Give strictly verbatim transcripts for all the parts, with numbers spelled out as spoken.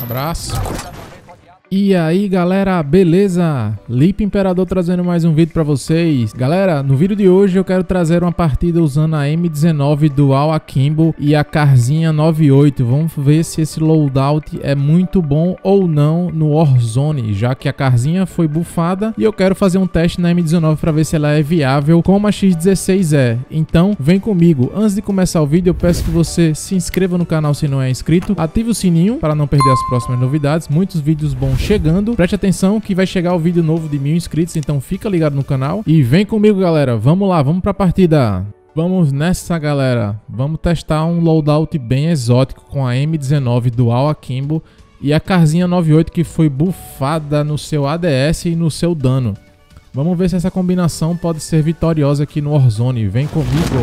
Abraço. E aí galera, beleza? Lipe Imperador trazendo mais um vídeo pra vocês. Galera, no vídeo de hoje eu quero trazer uma partida usando a M dezenove Dual Akimbo e a Carzinha noventa e oito. Vamos ver se esse loadout é muito bom ou não no Warzone, já que a Carzinha foi bufada e eu quero fazer um teste na M dezenove pra ver se ela é viável como a X dezesseis é. Então vem comigo. Antes de começar o vídeo eu peço que você se inscreva no canal se não é inscrito, ative o sininho para não perder as próximas novidades, muitos vídeos bons chegando. Preste atenção que vai chegar o vídeo novo de mil inscritos, então fica ligado no canal e vem comigo galera, vamos lá, vamos pra partida. Vamos nessa galera, vamos testar um loadout bem exótico com a M dezenove Dual Akimbo e a Carzinha noventa e oito que foi bufada no seu A D S e no seu dano. Vamos ver se essa combinação pode ser vitoriosa aqui no Warzone, vem comigo.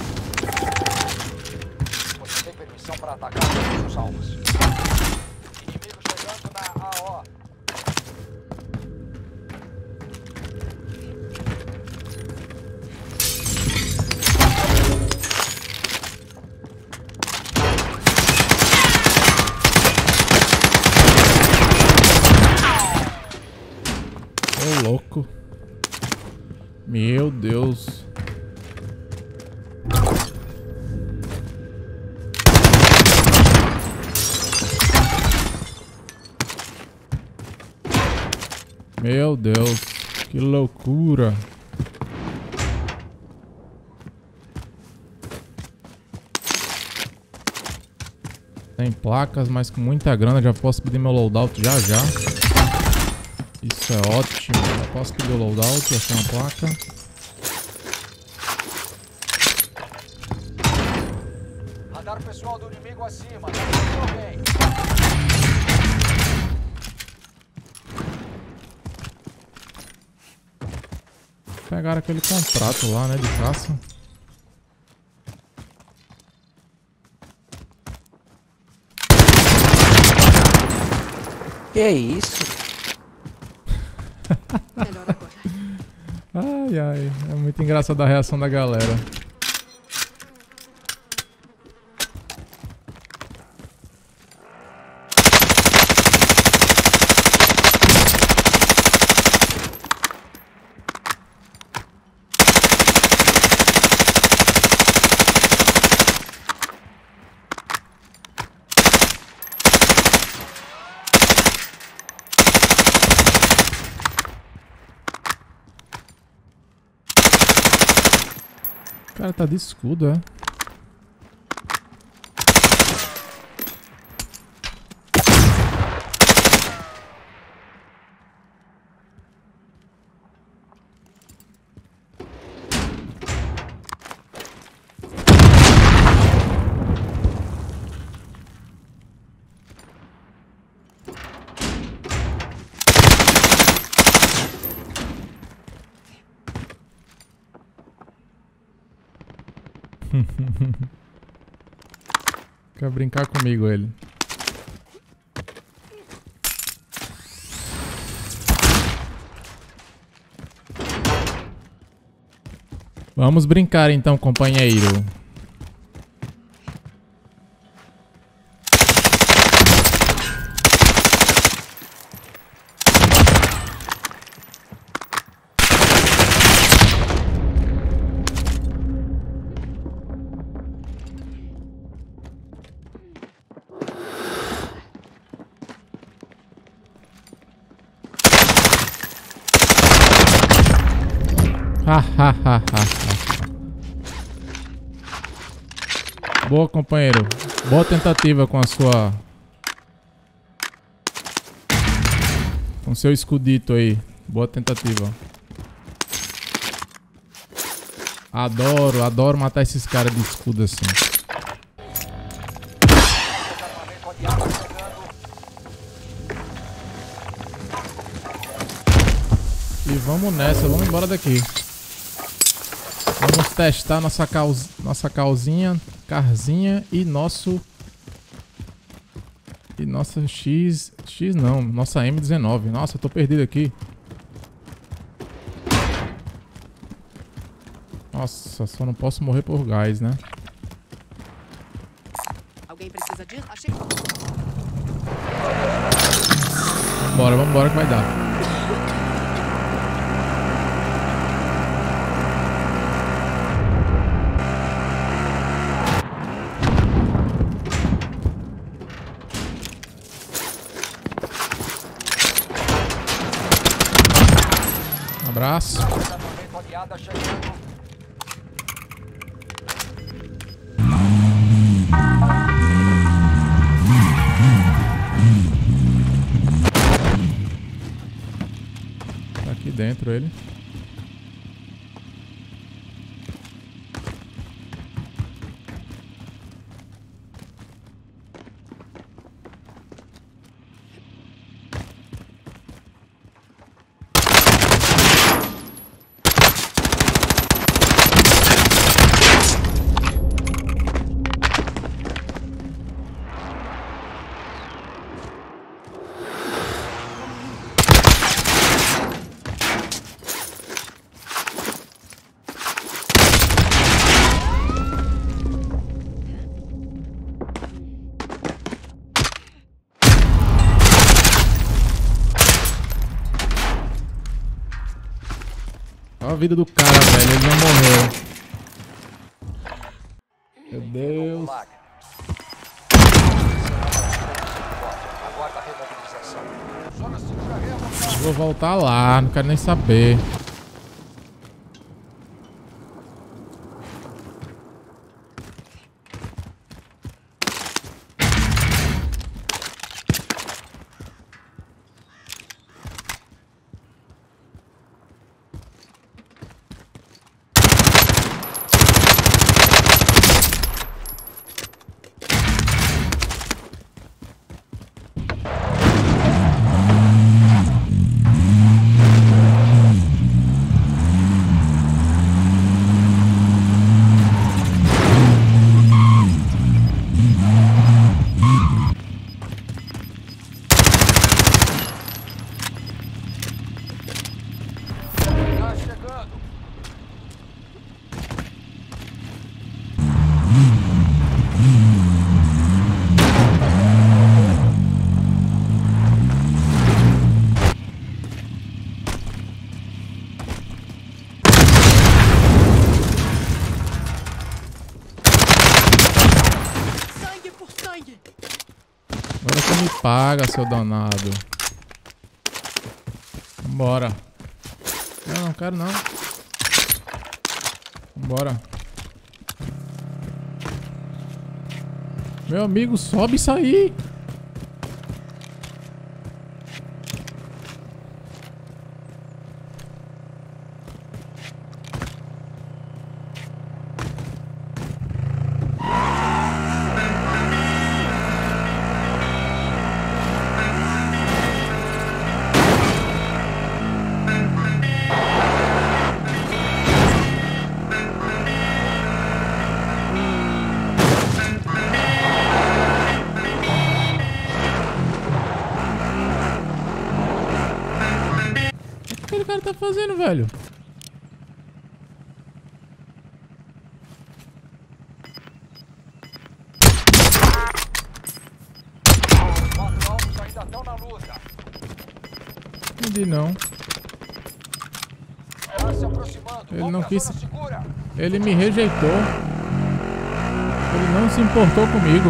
Você tem permissão para atacar todos os alvos. Inimigo chegando na A O. Ô louco. Meu Deus. Meu Deus, que loucura. Tem placas, mas com muita grana. Já posso pedir meu loadout já já. Isso é ótimo. Já posso pedir o loadout, achar uma placa. Radar pessoal do inimigo acima. Bem. Pegaram aquele contrato lá, né, de caça. Que é isso? Ai, ai, é muito engraçada a reação da galera. O cara tá de escudo, é? Quer brincar comigo ele? Vamos brincar então, companheiro. Boa, companheiro. Boa tentativa com a sua... Com seu escudito aí. Boa tentativa. Adoro, adoro matar esses caras de escudo assim. E vamos nessa, vamos embora daqui. Vamos testar nossa, caus... nossa calzinha, carzinha e nosso... E nossa X... X não, nossa M dezenove. Nossa, eu tô perdido aqui. Nossa, só não posso morrer por gás, né? Alguém precisa de... Achei... Bora, vambora que vai dar. Abraço. Rodeada chegando. Tá aqui dentro ele. Olha a vida do cara, velho. Ele não morreu. Meu Deus. Aguarda a remobilização. Zona segura remobilização. Vou voltar lá, não quero nem saber. Tá chegando. Sangue por sangue. Agora você me paga, seu danado. Vambora. Não, não quero não. Vambora. Meu amigo, sobe isso aí. O que aquele cara tá fazendo, velho? Os quatro alvos ainda estão na luta. Entendi não. Tá se aproximando. Ele Vamos não pra quis- zona segura. Ele me rejeitou. Ele não se importou comigo.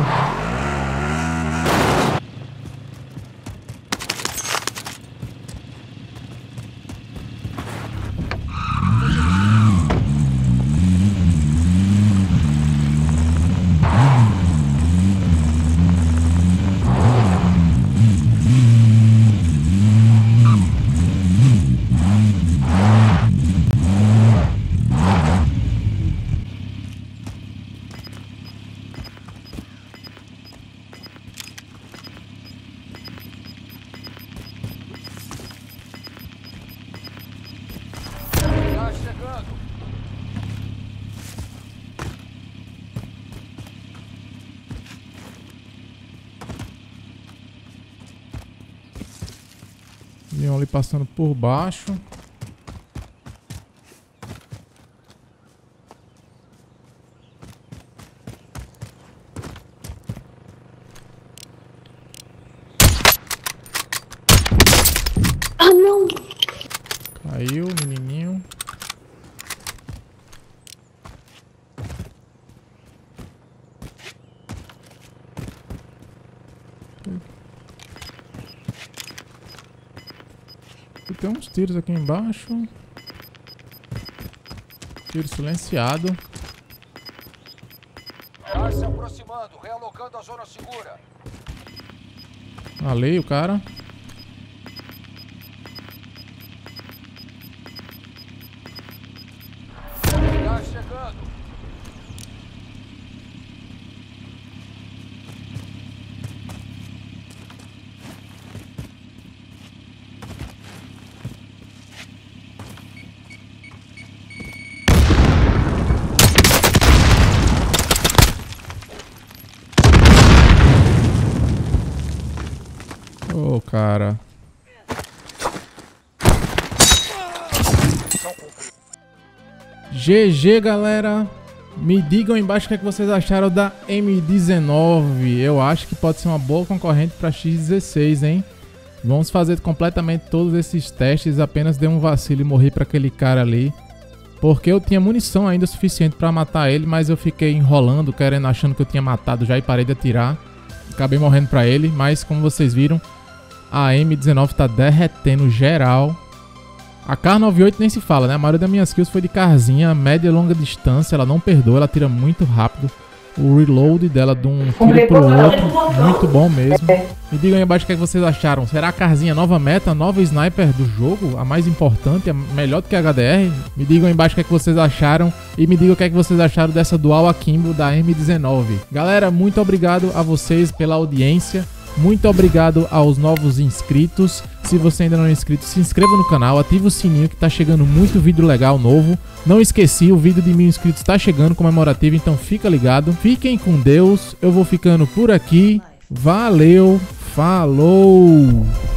Tá chegando. Vinham ali passando por baixo. Escutei uns tiros aqui embaixo. Tiro silenciado. Gás se aproximando, realocando a zona segura. Ali o cara. Gás chegando. Ô, oh, cara. G G, galera. Me digam aí embaixo o que, é que vocês acharam da M dezenove. Eu acho que pode ser uma boa concorrente para X dezesseis, hein? Vamos fazer completamente todos esses testes. Apenas dei um vacilo e morri para aquele cara ali. Porque eu tinha munição ainda suficiente para matar ele, mas eu fiquei enrolando, querendo, achando que eu tinha matado já e parei de atirar. Acabei morrendo para ele, mas como vocês viram, a M dezenove tá derretendo geral. A Kar noventa e oito nem se fala, né? A maioria das minhas kills foi de Karzinha, média e longa distância. Ela não perdoa, ela tira muito rápido. O reload dela de um tiro pro outro, muito bom mesmo. Me digam aí embaixo o que, é que vocês acharam. Será a Karzinha nova meta, nova sniper do jogo? A mais importante, a melhor do que a H D R? Me digam aí embaixo o que, é que vocês acharam. E me digam o que, é que vocês acharam dessa Dual Akimbo da M dezenove. Galera, muito obrigado a vocês pela audiência. Muito obrigado aos novos inscritos. Se você ainda não é inscrito, se inscreva no canal, ative o sininho que tá chegando muito vídeo legal novo. Não esqueci, o vídeo de mil inscritos tá chegando comemorativo, então fica ligado. Fiquem com Deus, eu vou ficando por aqui. Valeu, falou!